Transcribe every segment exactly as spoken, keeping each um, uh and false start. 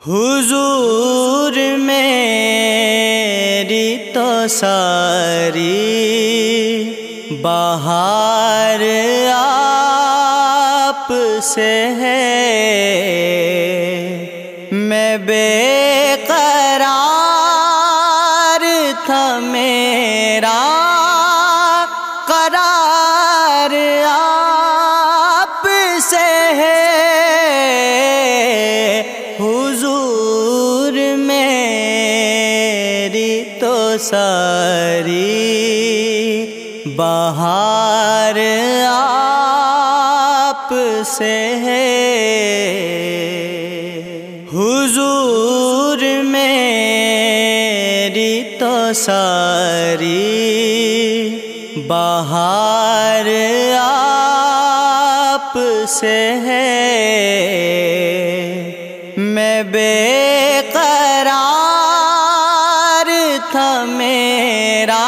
حضور میری تو ساری بہار آپ سے ہے، میں بے قرار تھا میرا قرار آپ سے ہے۔ حضور میری تو ساری بہار آپ سے ہے، حضور میری تو ساری بہار آپ سے ہے، میں بے قرار تھا میرا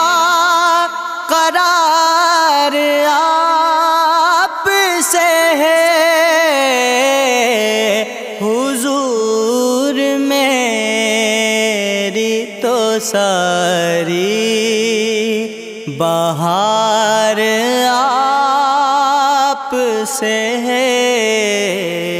قرار آپ سے ہے۔ حضور میری تو ساری بہار آپ سے ہے۔